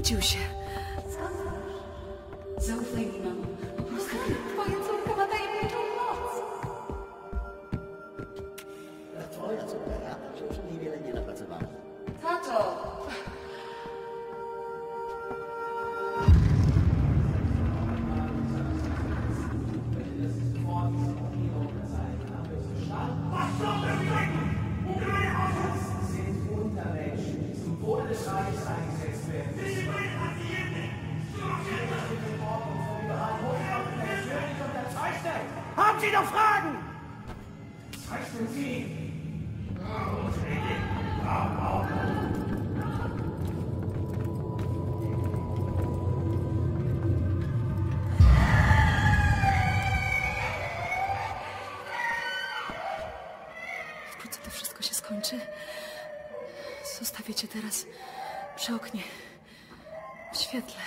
Obudził się. Zaufaj mi, mamo. Po prostu twoja córka ma tajemniczą moc. Twoja córka rada, że już niewiele nie napracowała. Tato! Haben Sie noch Fragen? Zeichnen Sie! Wkrótce to wszystko się skończy. Zostawię cię teraz przy oknie, w świetle.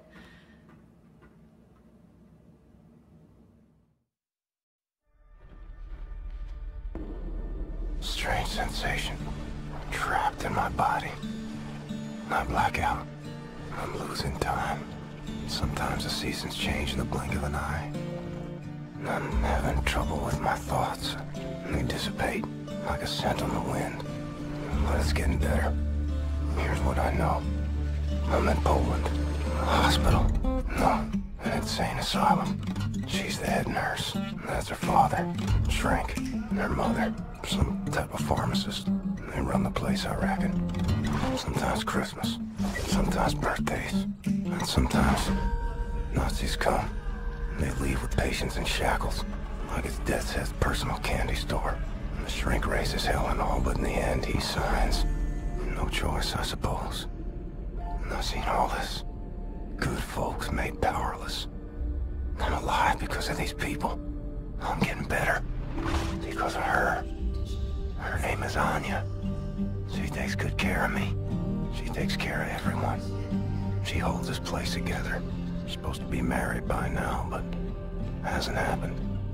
Strange sensation. Trapped in my body. I black out. I'm losing time. Sometimes the seasons change in the blink of an eye. And I'm having trouble with my thoughts. They dissipate like a scent on the wind. But it's getting better. Here's what I know. I'm in Poland. A hospital. No, an insane asylum. She's the head nurse. That's her father. Shrink. And her mother. Some type of pharmacist. They run the place, I reckon. Sometimes Christmas. Sometimes birthdays. And sometimes Nazis come. And they leave with patients in shackles. Like it's Death's Head's personal candy store. And the shrink raises hell and all, but in the end he signs. No choice, I suppose. And I've seen all this. Good folks made powerless. I'm alive because of these people. I'm getting better. Because of her. Her name is Anya. She takes good care of me. She takes care of everyone. She holds this place together. She's supposed to be married by now, but hasn't happened.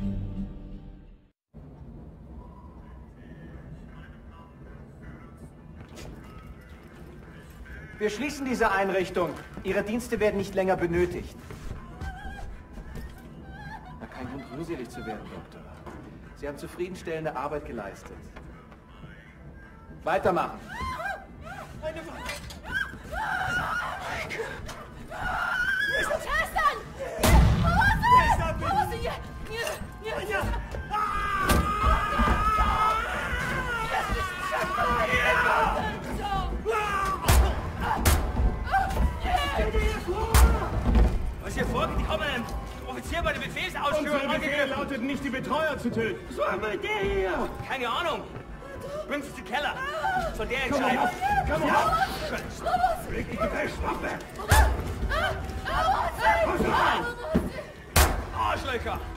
Wir schließen diese Einrichtung. Ihre Dienste werden nicht länger benötigt. Na, kein Grund, rührselig zu werden, Doktor. Sie haben zufriedenstellende Arbeit geleistet. Weitermachen. Przestań! Pomocy! Nie! Nie! Was hier vorgeht, die kommen einem Offizier bei der Befehlsausführung. Unser Befehl lautet nicht, die Betreuer zu töten. Was war bei der hier? Keine Ahnung. Bring sie zum Keller. Von der entscheiden. Komm auf! Leg die Gefechtswaffe! Arschlöcher!